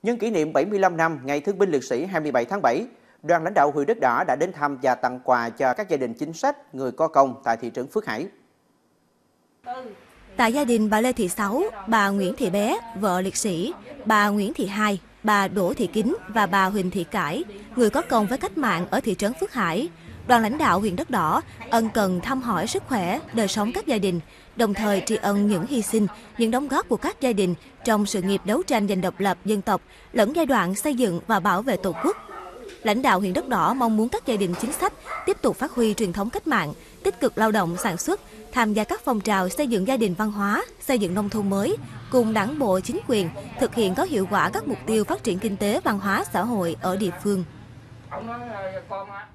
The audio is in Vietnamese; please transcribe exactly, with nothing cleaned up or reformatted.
Nhân kỷ niệm bảy mươi lăm năm Ngày Thương binh Liệt sĩ hai mươi bảy tháng bảy, đoàn lãnh đạo huyện Đất Đỏ đã đến thăm và tặng quà cho các gia đình chính sách, người có công tại thị trấn Phước Hải. Tại gia đình bà Lê Thị Sáu, bà Nguyễn Thị Bé, vợ liệt sĩ, bà Nguyễn Thị Hai, bà Đỗ Thị Kính và bà Huỳnh Thị Cải, người có công với cách mạng ở thị trấn Phước Hải, đoàn lãnh đạo huyện Đất Đỏ ân cần thăm hỏi sức khỏe, đời sống các gia đình, đồng thời tri ân những hy sinh, những đóng góp của các gia đình trong sự nghiệp đấu tranh giành độc lập dân tộc lẫn giai đoạn xây dựng và bảo vệ Tổ quốc. Lãnh đạo huyện Đất Đỏ mong muốn các gia đình chính sách tiếp tục phát huy truyền thống cách mạng, tích cực lao động sản xuất, tham gia các phong trào xây dựng gia đình văn hóa, xây dựng nông thôn mới, cùng Đảng bộ, chính quyền thực hiện có hiệu quả các mục tiêu phát triển kinh tế, văn hóa, xã hội ở địa phương.